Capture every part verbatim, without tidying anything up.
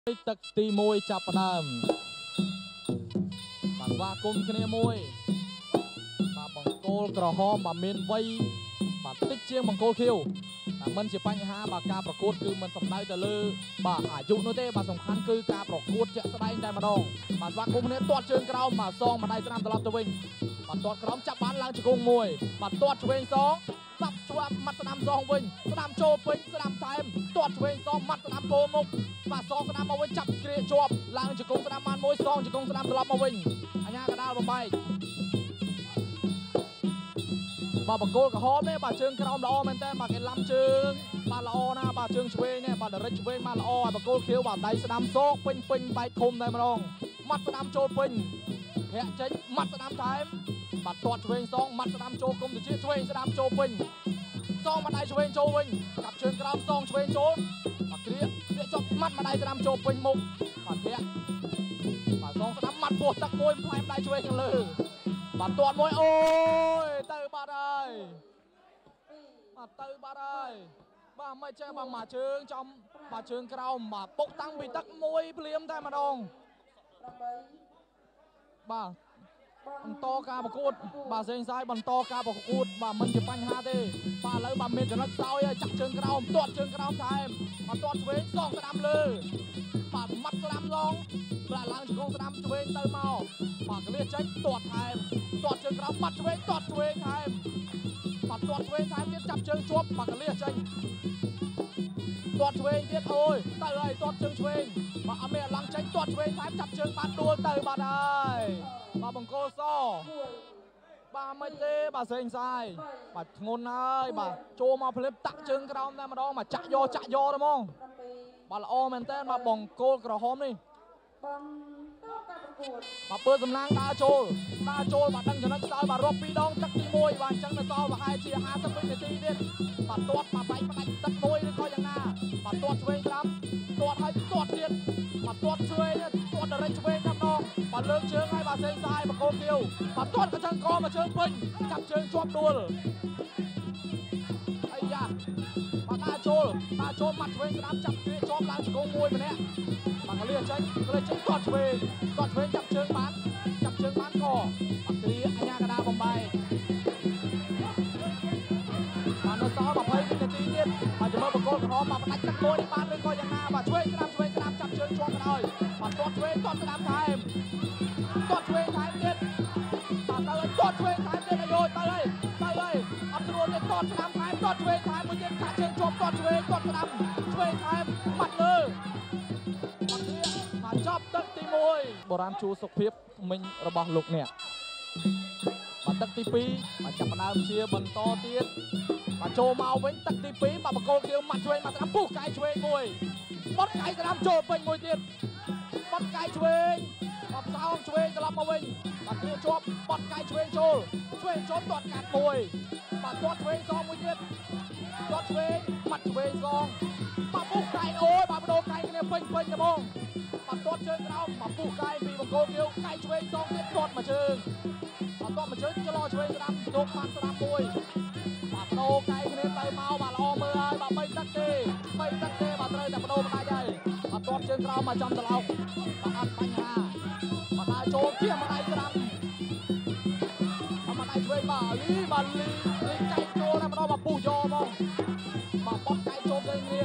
ទឹកទីមួយចាប់ផ្ដើមបាទស្វាគមន៍គ្នាមួយបាទបង្គោលក្រហមបាទមានវ័យបាទតិចជាងបង្គោលខៀវតែមិនជាបញ្ហាបាទការប្រកួតគឺមិនសំដៅទៅលើបាទអាយុនោះទេបាទសំខាន់គឺការប្រកួតជាក់ស្ដែងតែម្ដងបាទស្វាគមន៍គ្នាទាត់ជើងក្រោមបាទសងម្ដាយស្នាមត្រឡប់ទៅវិញបាទទាត់ក្រោមចាប់បានឡើងជង្គង់មួយបាទទាត់ឆ្វេងសងសាប់ជាប់មាត់ស្ដាំសងវិញស្ដាំចូលពេញស្ដាំថែមទាត់ឆ្វេងសងមាត់ស្ដាំចូលមុខបាទសងស្ដាំមកវិញចាប់គ្រាជាប់ឡើងជង្គង់ស្ដាំបានមួយសងជង្គង់ស្ដាំត្រឡប់មកវិញអញ្ញាកដាលបំបែកបាទបង្គោលក្រហមនេះបាទជើងក្រោមល្អមែនតើបាទគេឡំជើងបាទល្អណាស់បាទជើងឆ្វេងនេះបាទដរិចឆ្វេងបាទល្អហើយបង្គោលខៀវបាទដៃស្ដាំសោកពេញពេញបែកធំតែម្ដងមាត់ស្ដាំចូលពេញធាក់ចេញមាត់ស្ដាំថែមបាទទាត់ឆ្វេងសងមាត់ស្ដាំចូលគុំទៅជាឆ្វេងស្ដាំចូលពេញសងម្ដាយឆ្វេងចូលវិញកាប់ជើងក្រោមសងឆ្វេងចូលបាទគ្រាគ្រាចប់មាត់ម្ដាយស្ដាំចូលពេញមុខបាទធាក់បាទសងស្ដាំមាត់ពោះទឹកមួយផ្លែម្ដាយឆ្វេងខាងលើបាទទាត់មួយអូយទៅបាត់ហើយបាទទៅបាត់ហើយបាទមិនចេះបាទមកជើងចំបាទជើងក្រោមបាទពុកតាំងពីទឹកមួយភ្លាមតែម្ដងបាទបន្តការប្រកួតបាទសេងសាយបន្តការប្រកួតបាទមិនជាបញ្ហាទេបាទឥឡូវបាទមានចំណុចខ្សោយហើយចាក់ជើងក្រោមទាត់ជើងក្រោមថែមបាទទាត់ឆ្វេងសងស្ដាំលើបាទមាត់ស្ដាំឡងបាទឡើងជង្គង់ស្ដាំឆ្វេងទៅមកបាទកលៀសចេញទាត់ថែមទាត់ជើងក្រោមបាត់ឆ្វេងទាត់ឆ្វេងថែមបាទទាត់ឆ្វេងថែមទៀតចាប់ជើងជាប់បាទកលៀសចេញទាត់ឆ្វេងទៀតអូយទៅហើយទាត់ជើងឆ្វេងបាទអត់មានឡើងចេញទាត់ឆ្វេងថែមចាប់ជើងបានដួលទៅបាត់ហើយបាទបង្គោលសបាទមិនទេបាទសេងសាយបាទធ្ងន់ហើយបាទចូលមកភ្លាមតាក់ជើងក្រោមតែម្ដងមកចាក់យកចាក់យកទៅហ្មងបាទល្អមែនតើបាទបង្គោលក្រហមនេះបងតោះការប្រកួតបាទពើសំឡាងដើរចូលដើរចូលបាទដឹងចំណុចខ្សោយបាទរាប់ពីរដងទឹកទីមួយបាទអញ្ចឹងទៅសល់ប្រហែលជាហាសិបវិនាទីទៀតបាទទាត់បាទបែកផ្ដាច់ទឹកមួយឬក៏យ៉ាងណាបាទទាត់ឆ្វេងស្ដាំទាត់ហើយទាត់ទៀតបាទទាត់ឆ្វេងទាត់ដរិចឆ្វេងតែម្ដងបាទលើកជើងហើយបាទសេងសាយបង្គោលខៀវបាទទាត់កញ្ចឹងកមកជើងពេញចាប់ជើងជាប់ដួលអាយ៉ាបាទដើរចូលដើរចូលមាត់ឆ្វេងស្ដាំចាប់គ្រាជាប់ឡើងជង្គង់មួយម្នាក់បាទកលៀសចេញកលៀសចេញទាត់ឆ្វេងទាត់ឆ្វេងចាប់ជើងបានចាប់ជើងបានកបាទគ្រាអញ្ញាកដាលបំបែកបាទនៅសល់ยี่สิบវិនាទីទៀតបាទជំរឿបង្គោលក្រហមបាទផ្ដាច់ទឹកមួយនេះបានឬក៏យ៉ាងណាបាទឆ្វេងស្ដាំឆ្វេងស្ដាំចាប់ជើងជាប់ទៅហើយបាទទាត់ឆ្វេងទាត់ស្ដាំថែមទាត់ឆ្វេងថែមទៀតបាទទៅទាត់ឆ្វេងថែមទៀតអាយទៅហើយទៅហើយអត់ស្រួលទេទាត់ស្ដាំថែមទាត់ឆ្វេងថែមមួយទៀតចាក់ជើងជាប់ទាត់ឆ្វេងទាត់ស្ដាំឆ្វេងថែមបាត់លើបាទចប់ទឹកទីមួយបុរាណជួសុខភាពមិញរបស់លោកអ្នកបាទទឹកទីពីរបាទចាប់ផ្ដើមជាបន្តទៀតបាទចូលមកវិញទឹកទីពីរបាទបង្គោលខៀវមាត់ឆ្វេងមាត់ស្ដាំពុះកាយឆ្វេងមួយបត់កាយស្ដាំចូលពេញមួយទៀតបត់កាយឆ្វេងបាទផ្សោមឆ្វេងត្រឡប់មកវិញបាទគ្រាជាប់បត់កាយឆ្វេងចូលឆ្វេងចូលទាត់កាត់មួយបាទទាត់ឆ្វេងសងមួយទៀតទាត់ឆ្វេងមាត់ឆ្វេងសងបាទពុះកាយអូយបាទបដូរកាយគ្នាពេញពេញតែហ្មងបាទទាត់ជើងក្រោមបាទពុះកាយពីបង្គោលខៀវកាយឆ្វេងសងទៀតទាត់មួយជើងបាទទាត់មួយជើងចលោឆ្វេងស្ដាំយកបាត់ស្ដាំមួយបាទបដូរកាយគ្នាទៅមកបាទល្អមើលហើយបាទបីទឹកទេបីទឹកទេបាទត្រូវតែបដូរផ្ដាច់ហើយបាទទាត់ជើងក្រោមមកចំត្រឡោកបាទអត់បញ្ហាបាទដើរចូលគៀម្ដាយស្ដាំបាទម្ដាយឆ្វេងបាទលីបាទលីលីកាយចូលតែម្ដងបាទពុះយកហ្មងបាទបត់កាយចូលទៅគ្នា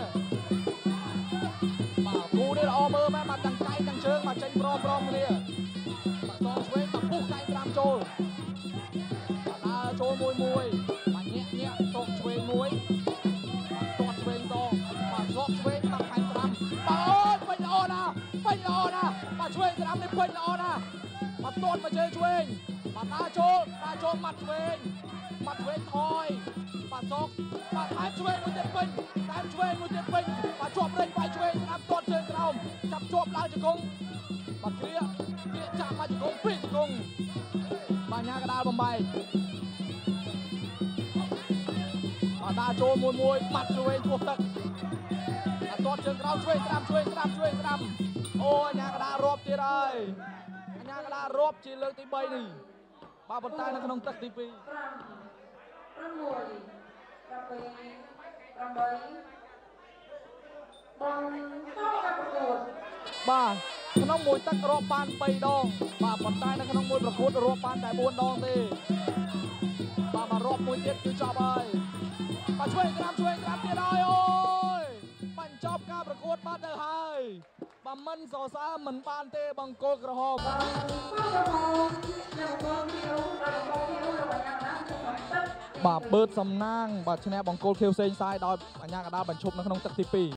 បាទគូនេះល្អមើលមែនបាទទាំងកាយទាំងជើងបាទចេញព្រមព្រមគ្នាបាទសងឆ្វេងបាទពុះកាយស្ដាំចូលបាទដើរចូលមួយមួយបាទញាក់ញាក់តកឆ្វេងមួយបាទទាត់ឆ្វេងសងបាទស្លក់ឆ្វេងបាទខាងស្ដាំបាទអូយពេញល្អណាស់ពេញល្អណាស់បាទឆ្វេងស្ដាំនេះពេញល្អណាស់បាទទាត់មកជើងឆ្វេងបាទដើរចូលដើរចូលមាត់ឆ្វេងមាត់ឆ្វេងថយបាទសកបាទថែមឆ្វេងមួយទៀតពេញថែមឆ្វេងមួយទៀតពេញបាទជាប់រែងបាយឆ្វេងស្ដាំទាត់ជើងក្រោមចាប់ជាប់ឡើងជង្គង់បាទគ្រាគ្រាចាប់មកជង្គង់ពីរជង្គង់បាទញ៉ាកដាលបំបែកបាទដើរចូលមួយមួយបាត់ឆ្វេងពោះទឹកបាទទាត់ជើងក្រោមឆ្វេងស្ដាំឆ្វេងស្ដាំឆ្វេងស្ដាំអូអញ្ញាកដាលរាប់ទៀតហើយអញ្ញាកដាលរាប់ជាលើកទីបីនេះបាទប៉ុន្តែនៅក្នុងទឹកទីពីរប្រាំមួយប្រាំពីរប្រាំបីបាទក្នុងមួយទឹករាប់បានបីដងបាទប៉ុន្តែនៅក្នុងមួយប្រកួតរាប់បានតែបួនដងទេបាទមករាប់មួយទៀតគឺចប់ហើយបាទឆ្វេងក្រាមឆ្វេងក្រាមទៀតហើយអូយបញ្ចប់ការប្រកួតបានទៅហើយបាទមិនសរសើរមិនបានទេបង្គោលក្រហមបាទបឺតសំណាងបាទឈ្នះបង្គោលខៀវសេងសាយដោយអញ្ញាកដាលបញ្ឈប់នៅក្នុងទឹកទីពីរ